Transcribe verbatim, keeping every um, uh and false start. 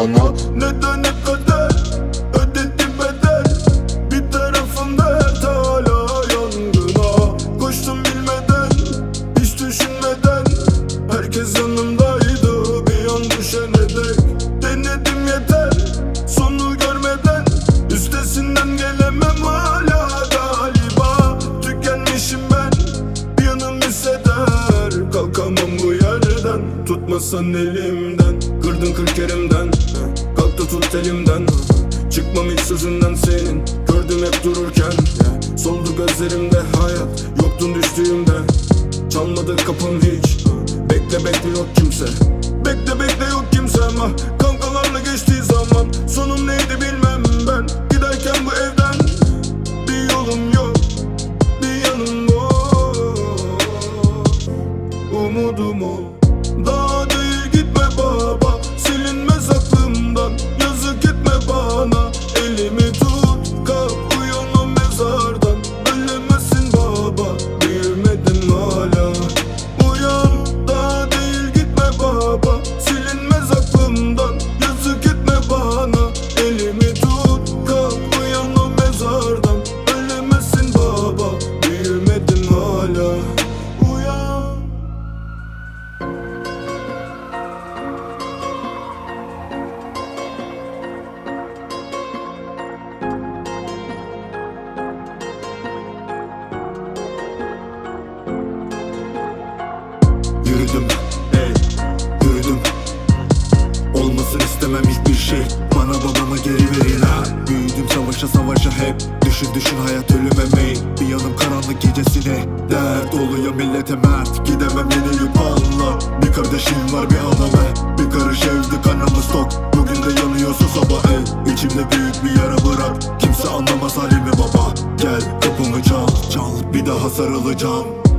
bana. Neden hep kader ödedi bedel? Bir tarafımda her hala yangına. Koştum bilmeden, hiç düşünmeden. Herkes yanımdaydı bir an düşene dek. Denedim yeter, sonu görmeden. Üstesinden gelemem hala galiba. Tükenmişim ben, bir yanım hisseder. Kalkamam bu yerden, tutmasan elimden. Kırdın kırk yerimden, kalk da tut elimden. Çıkmam hiç sözünden senin, gördüm hep dururken. Soldu gözlerimde hayat, yoktun düştüğümde. Çalmadı kapım hiç, bekle bekle yok kimse. Bekle bekle yok kimse ama kavgalarla geçtiği zaman. Sonum neydi bilmem ben, giderken bu evden. Bir yolum yok, bir yanım yok. Umudum o, daha değil gitme baba. Silinmez aklımdan, yazık etme bana. Elimi tut, kalk uyan o mezardan. Ölemezsin baba, büyümedin hala. Uyan, daha değil gitme baba. Silinmez aklımdan, yazık etme bana. Elimi tut, kalk uyan o mezardan. Ölemezsin baba, büyümedin hala. Uyan. Yürüdüm, ey, yürüdüm. Olmasın istemem hiçbir şey, bana babamı geri verin ha. Büyüdüm savaşa savaşa hep, düşün düşün hayat ölüme meyil. Bir yanım karanlık gecesine, dert oluyor millete mert. Gidemem yenilip Allah, bir kardeşim var bir anam. Bir karış evde kanımız tok, bugün de yanıyorsa sabah el. İçimde büyük bir yara bırak, kimse anlamaz halimi baba. Gel kapımı çal, çal, bir daha sarılacağım.